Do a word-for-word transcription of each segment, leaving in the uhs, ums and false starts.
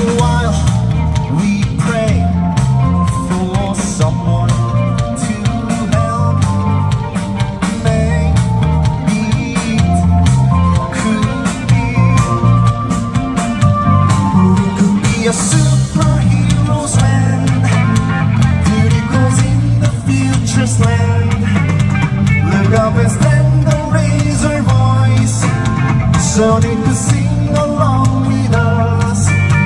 while we pray for someone to help. Maybe it could be. We could be a superheroes when duty goes in the future's land. Look up and stand and raise our voice, so they could sing along with us.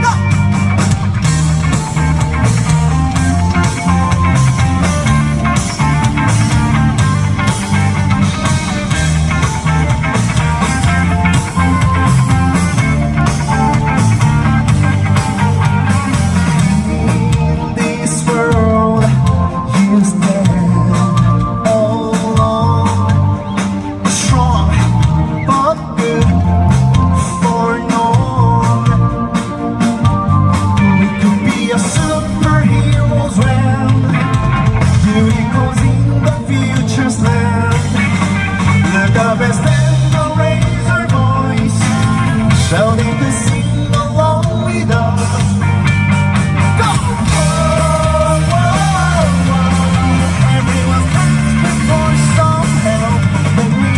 In this world, you stand alone, strong but good for no one. We could be a superheroes when beauty goes in the future's land. Look up and stand and raise our voice, shouting to sing along with us. Go! Whoa, whoa, whoa. Everyone's asking for some help, but we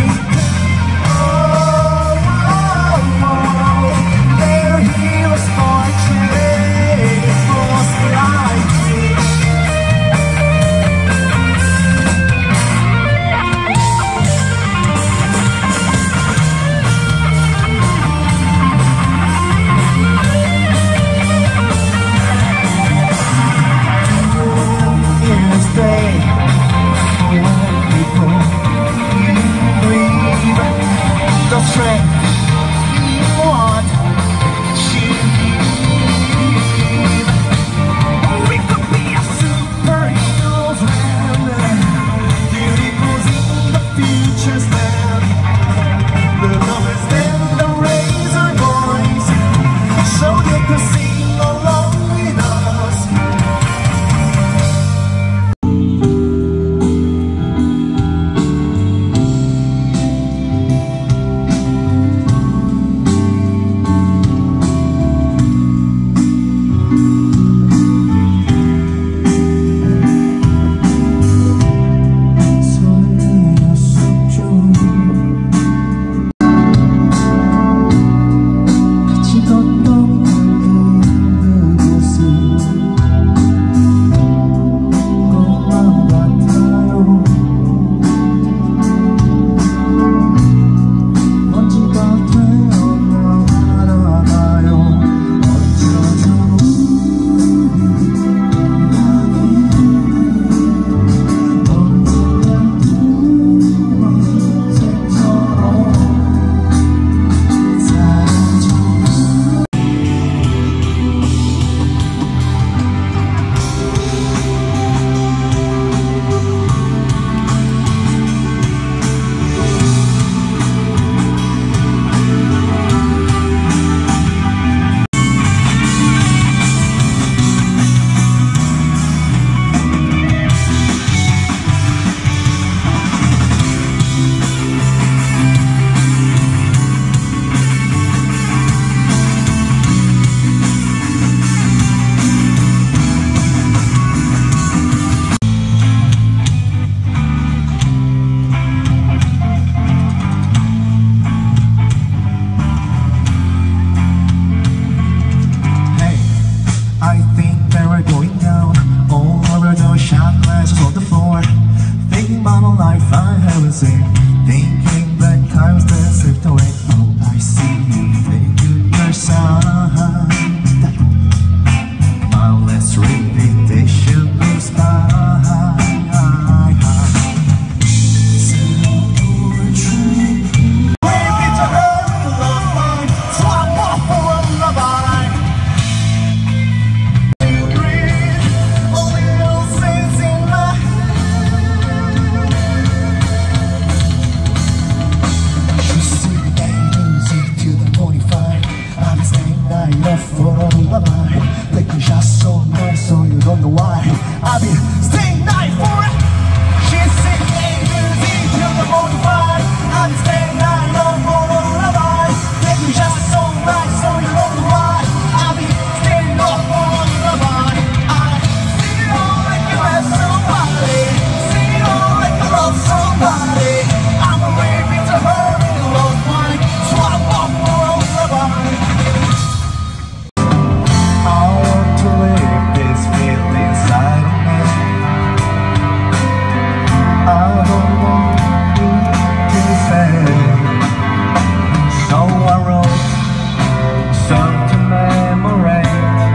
oh, whoa, whoa. They're heroes for today, for us like you. Years day, when people you breathe, the strength you want, she needs. We could be a superheroes when beauty goes in the future's land. Look up and stand and raise our voice, so they could see